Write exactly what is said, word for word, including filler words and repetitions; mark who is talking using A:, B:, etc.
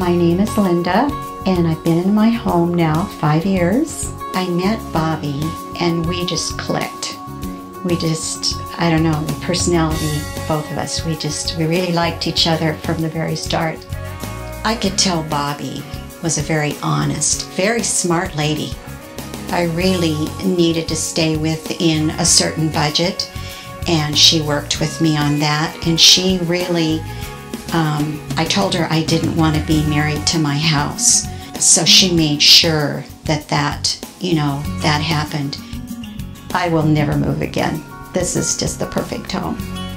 A: My name is Linda, and I've been in my home now five years. I met Bobbie, and we just clicked. We just, I don't know, the personality, both of us, we just, we really liked each other from the very start. I could tell Bobbie was a very honest, very smart lady. I really needed to stay within a certain budget, and she worked with me on that, and she really, um, I told her I didn't want to be married to my house, so she made sure that that, you know, that happened. I will never move again. This is just the perfect home.